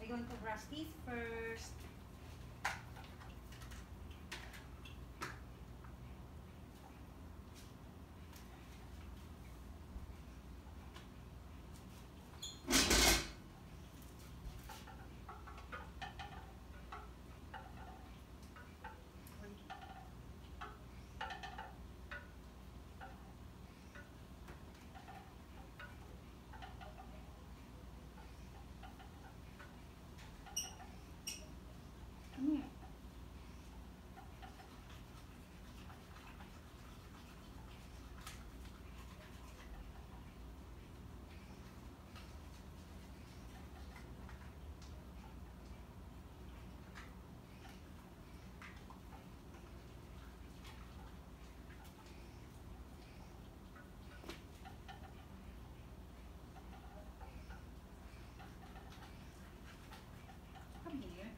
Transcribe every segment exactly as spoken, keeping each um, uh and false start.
We're going to brush teeth first. Come here. Come here.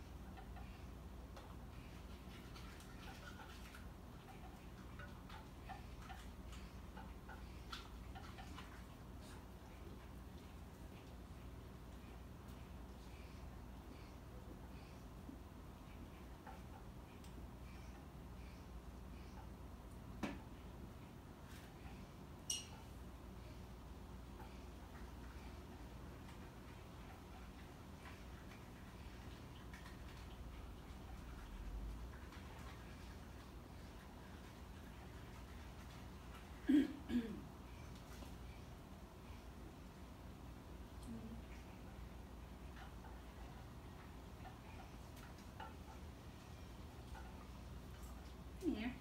Come here.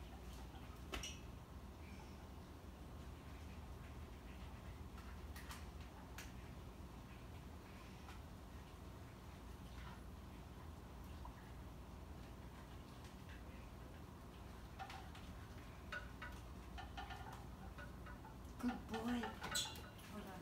Good boy. Hold on.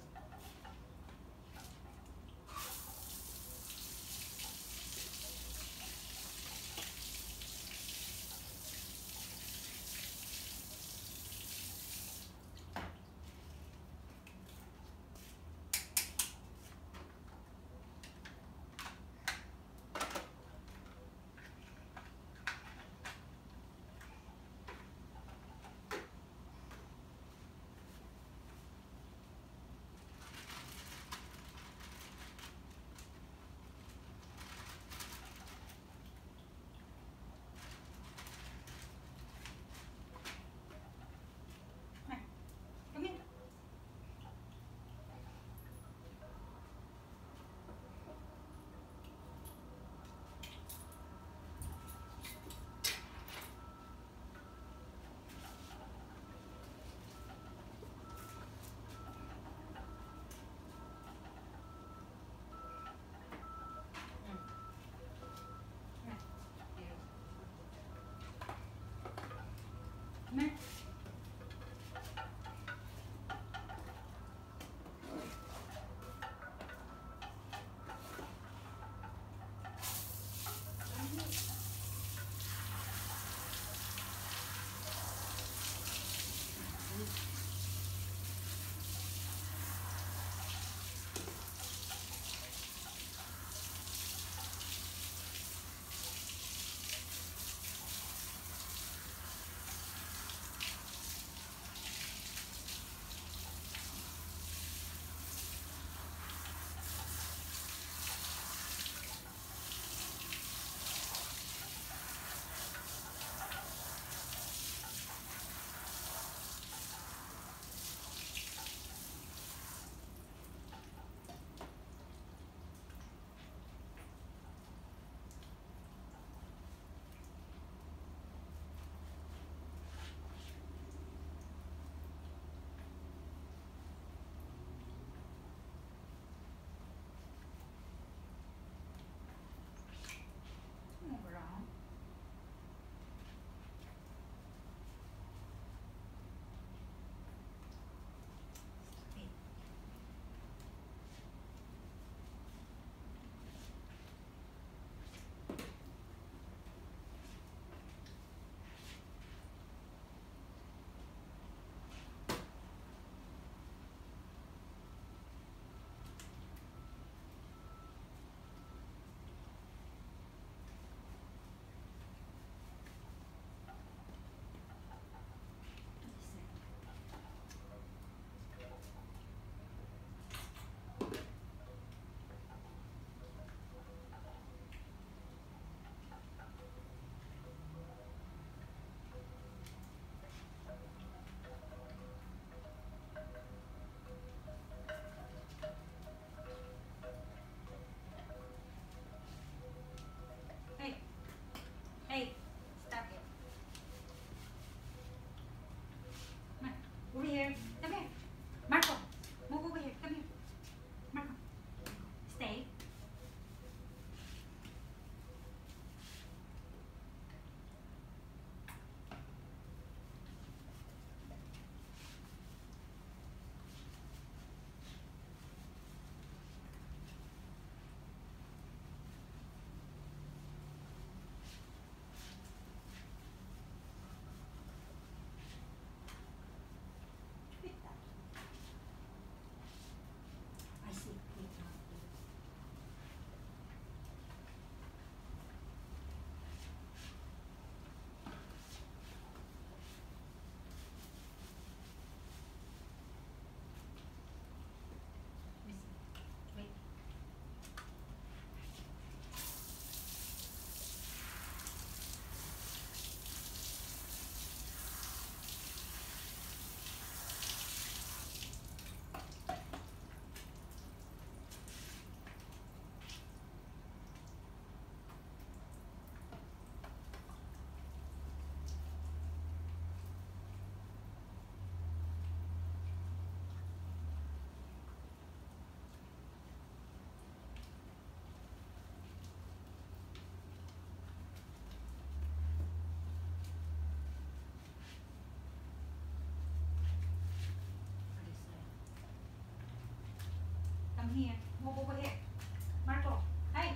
here. Move over here. Marco, hey.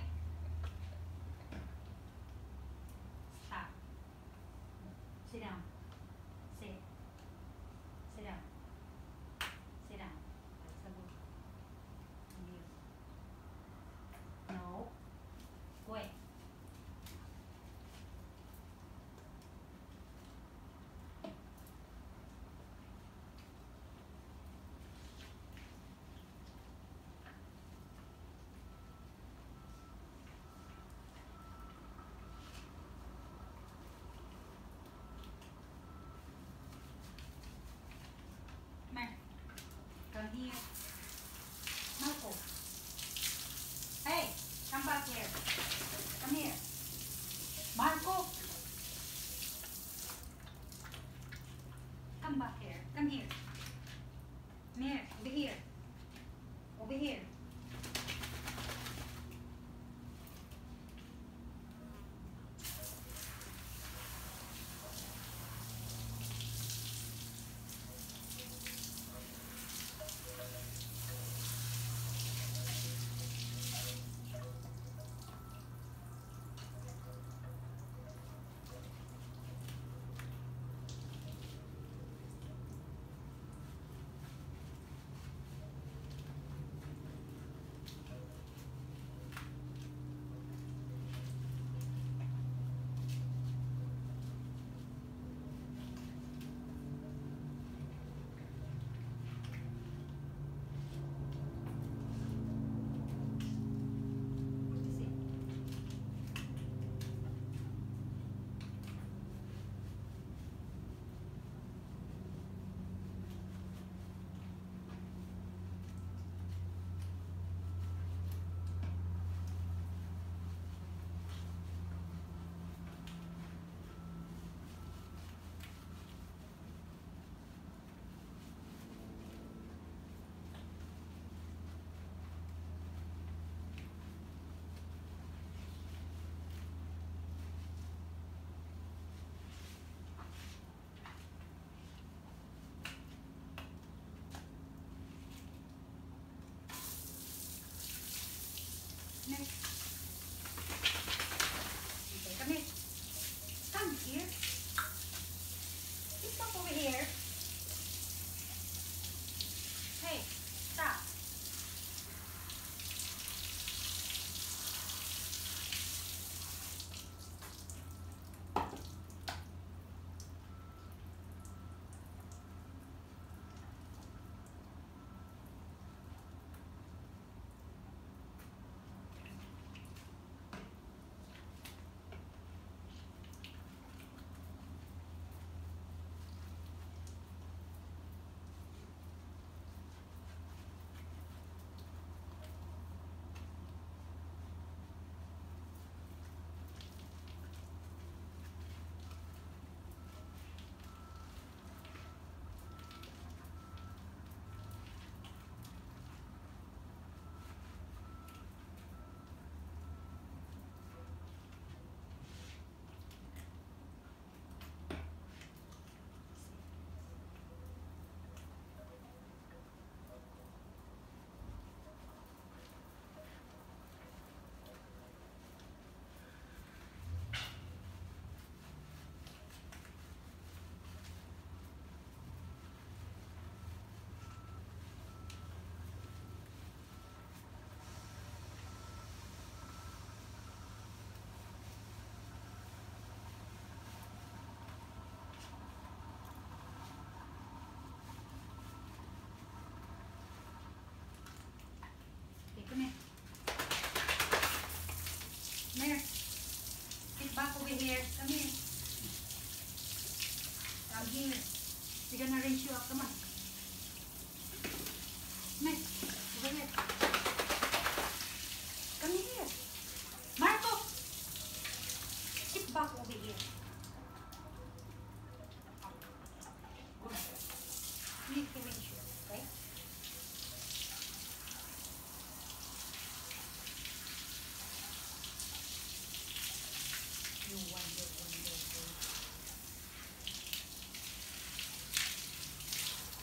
Stop. Sit down. Sit. Sit down. Sit down. That's a good. No. Go away. Come here. Marco. Hey, come back here. Come here. Marco. Come back here. Come here. Come here. Over here. Over here. Next. Okay, come here. Come here. Sit up over here. Hey, stop. Okay, come here. Come here. Sit back over here. Come here. Come here. We're gonna rinse you up. Come on. Come here. Over here. Come here. Marco. Sit back over here. Good. You need to rinse you up, okay? You wonder, wonder, wonder.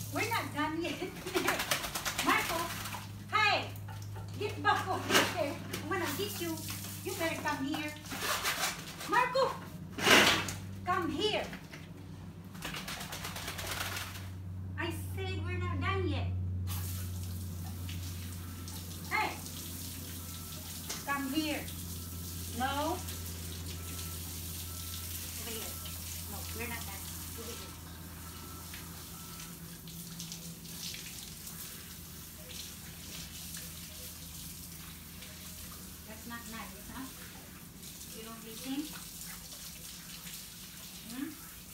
We're not done yet. Marco, hey, get back over here. I'm gonna get you. You better come here. Marco, come here. I said we're not done yet. Hey, come here. No. Over here. No, we're not done. Over here. That's not nice, huh? You don't listen? Hmm?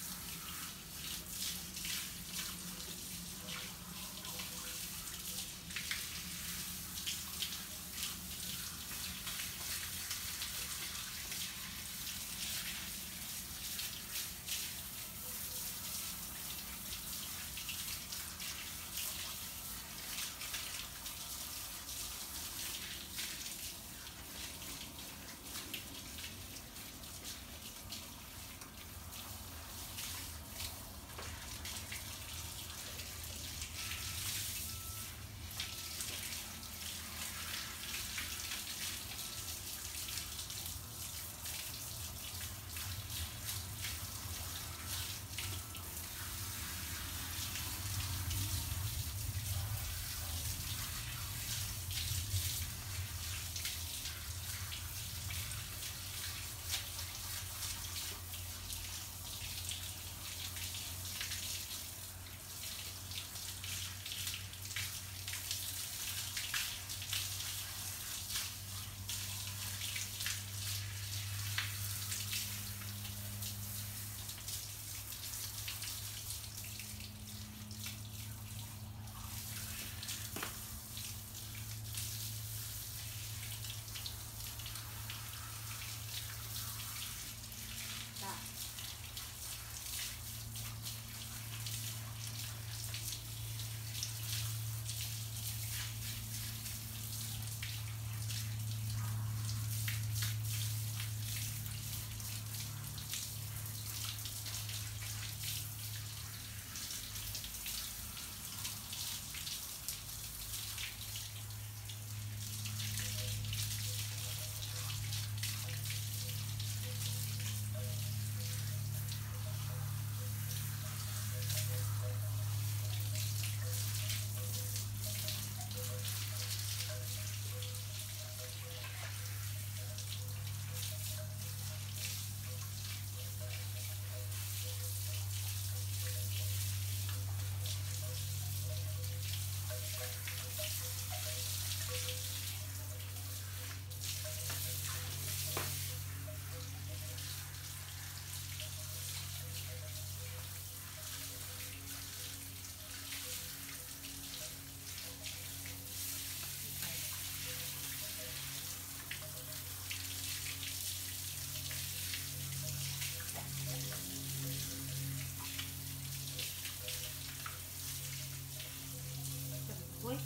Boy.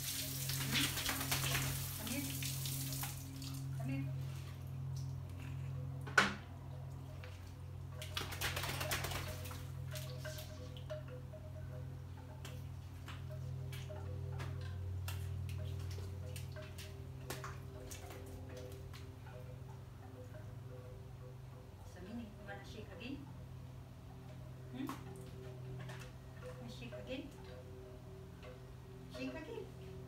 Hmm? Come here. Come here. Samini, you wanna shake again? Hmm? Wanna shake again? Shake again.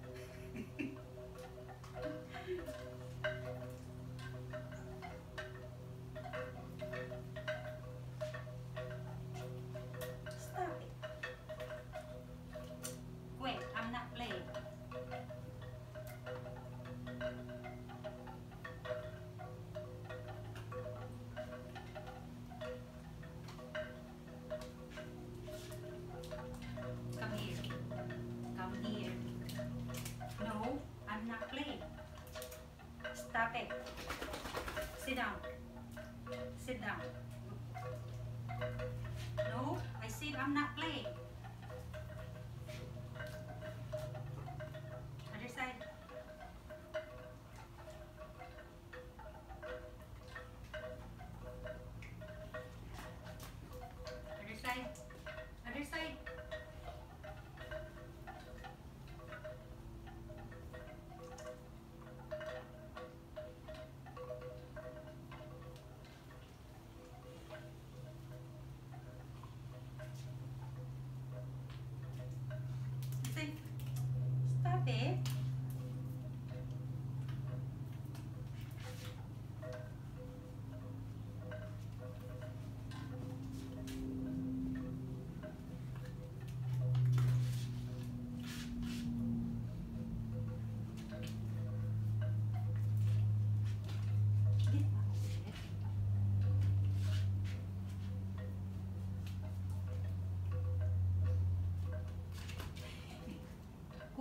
Stop it. Wait, I'm not playing. Come here. Come here. No, I'm not playing. Stop it. Sit down. Sit down. No, I said I'm not playing. Other side. Other side. Other side.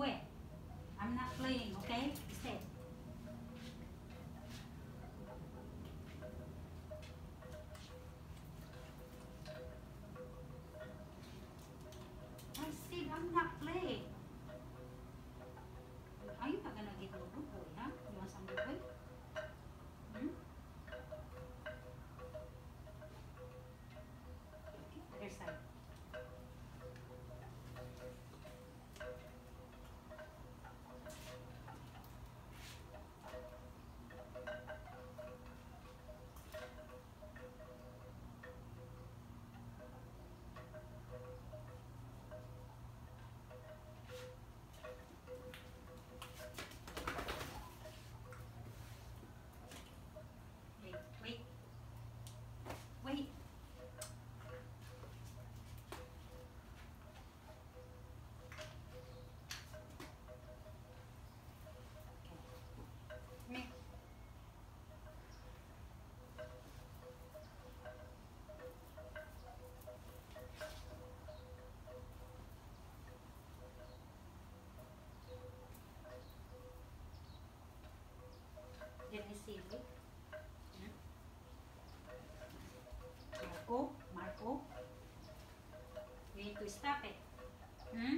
quit. I'm not playing, okay? Stay. I said I'm not playing. Are you not gonna give me good boy, huh? You want some good boy? Hmm? Okay, other side. Wait, wait, wait. Okay. Me. Let me see, wait. Hmm? Marco, Marco. You need to stop it. Hmm?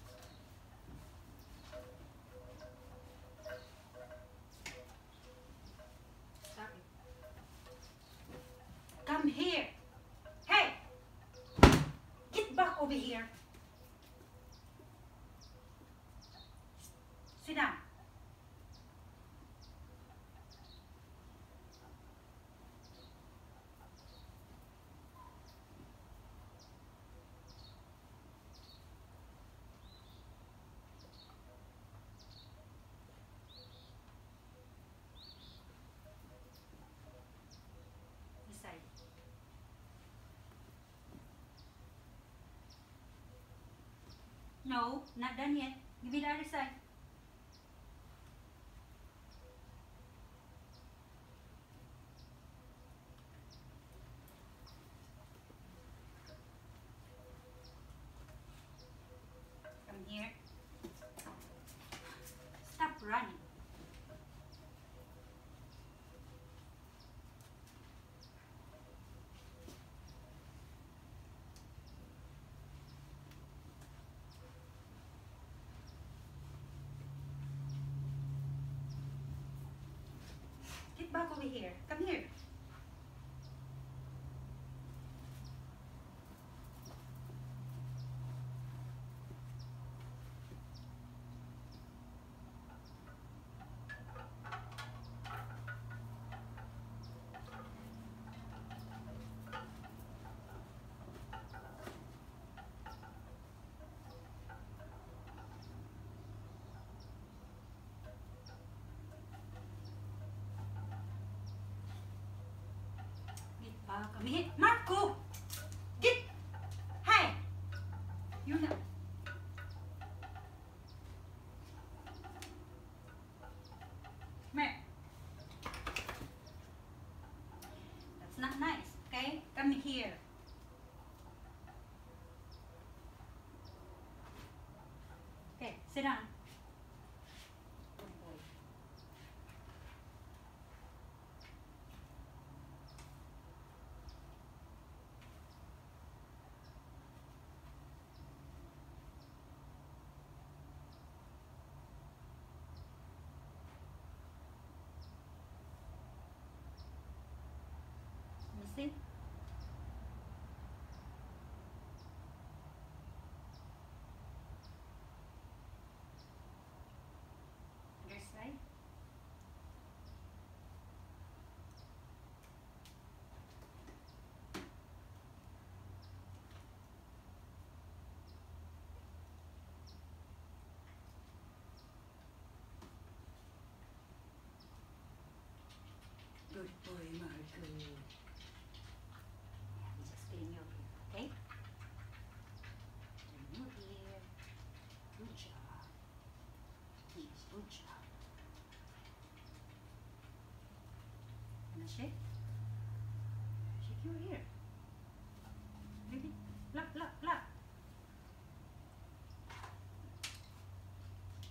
Stop it. Come here. Hey! Get back over here. Sit down. This side. No, not done yet. Give me the other side. Come here. Stop running. Get back over here. Come here. Get back. Come here. Marco! Get! Hey! You're not. Come here. That's not nice, okay? Come here. Okay, sit down. Good boy. Let me see. Other side. Good boy, Marco. I'm just getting you over here, okay? Getting you here. Good job. Yes, good job. Wanna shake? Shake your ear. Baby, flap, flap, flap.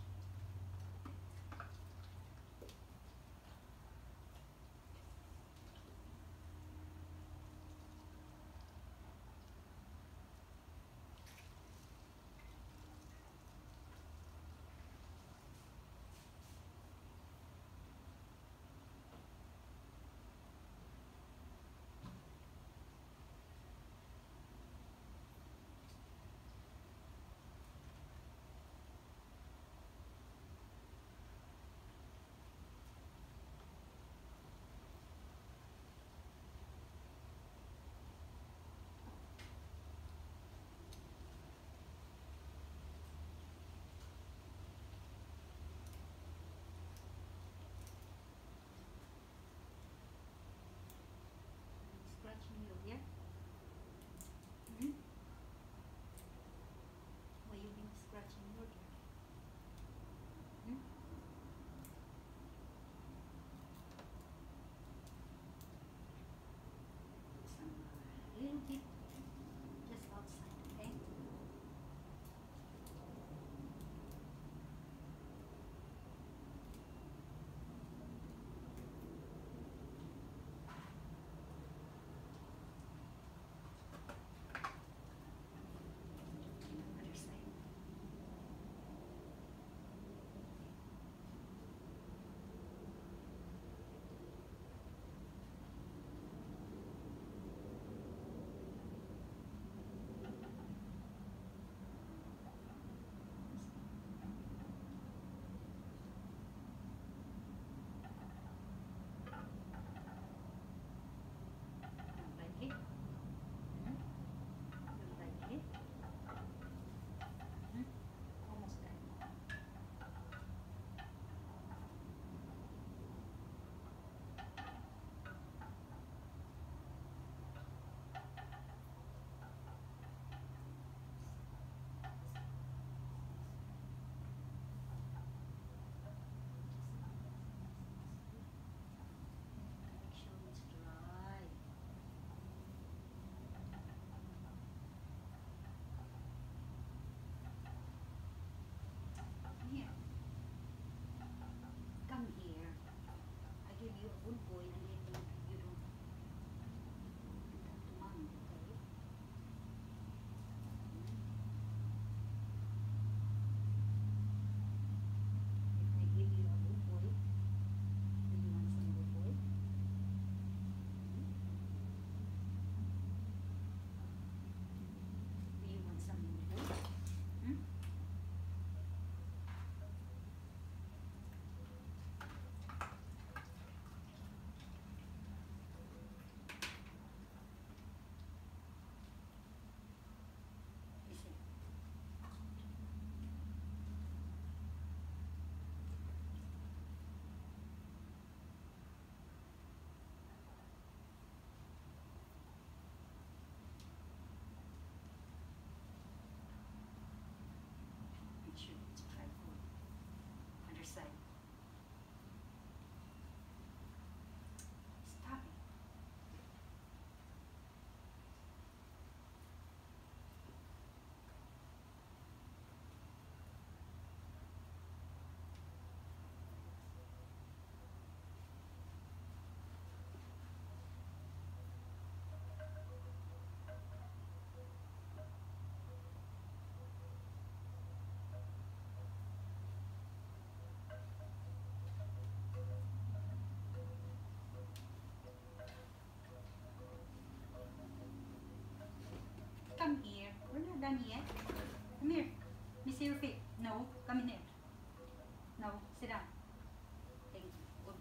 come here. We're not done yet. Come here. Let me see your feet. No, come in here. No, sit down. Thank you. Good.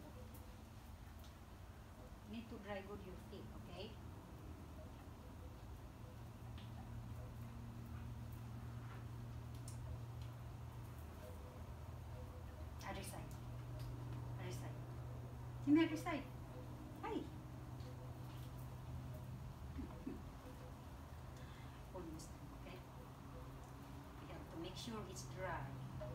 You need to dry good your feet, okay? Other side. Other side. See me other side. Hi. Almost done, okay? We have to make sure it's dry.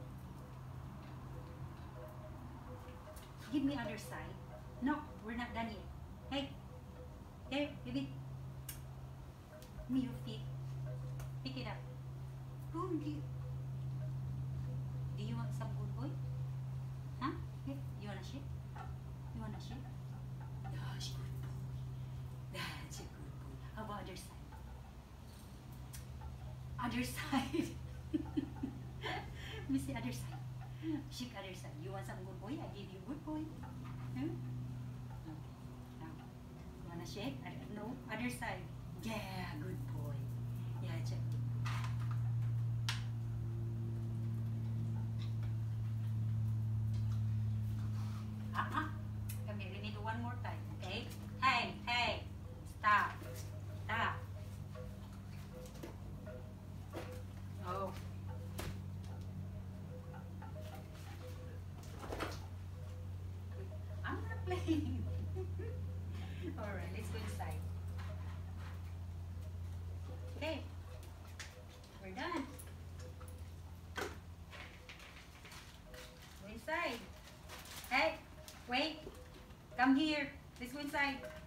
Give me other side. No, we're not done yet. Hey. Here, baby. Me your feet. Pick it up. Boom, do you, do you want some good boy? Huh? Here, you want a shake? You want a shake? That's a good boy. That's a good boy. How about other side? Other side. Let me see other side. Shake other side. You want some good boy? I give you good boy. Hmm? Okay. Now, you wanna shake? No, other side. Yeah, good boy. Yeah, check. Uh-uh. Come here, we need one more time, okay? Hey, hey, stop. Stop. Oh. I'm not playing. Alright, let's go inside. Okay. We're done. Go inside. Hey, wait. Come here. Let's go inside.